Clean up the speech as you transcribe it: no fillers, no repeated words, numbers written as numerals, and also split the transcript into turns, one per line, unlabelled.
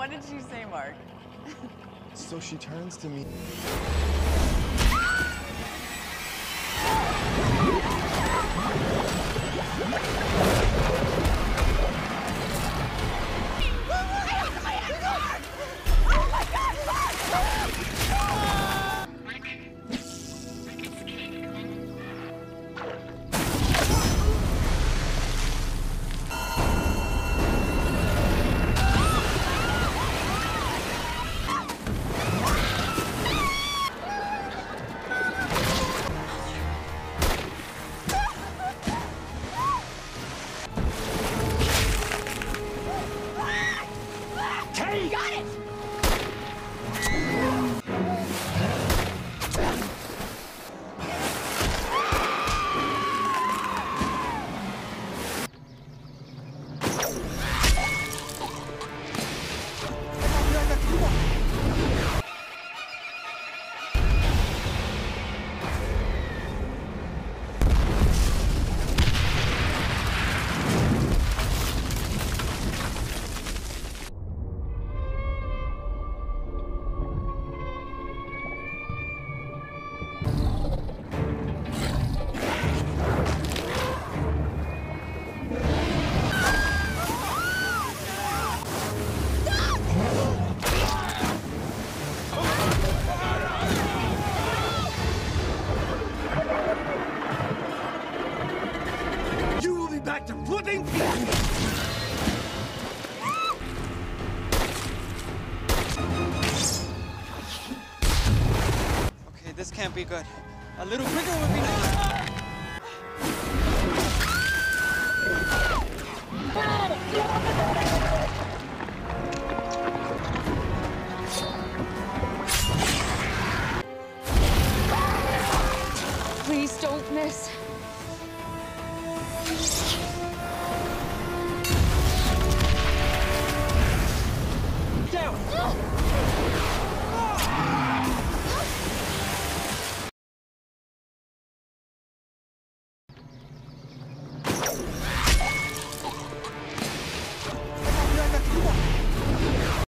What did she say, Mark?
So she turns to me.
Got it!
Back to flipping pieces!
Okay, this can't be good. A little quicker would be nice.
Please don't miss.